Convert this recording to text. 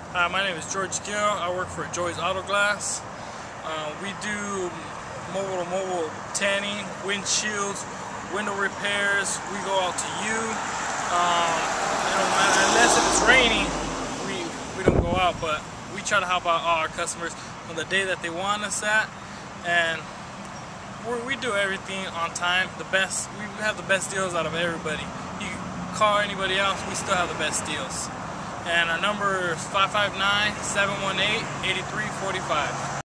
Hi, my name is Gill. I work for Joy's Auto Glass. We do mobile-to-mobile tanning, windshields, window repairs. We go out to you. Unless if it's raining, we don't go out, but we try to help out all our customers on the day that they want us at, and we do everything on time. We have the best deals out of everybody. You can call anybody else, we still have the best deals. And our number is 559-718-8345.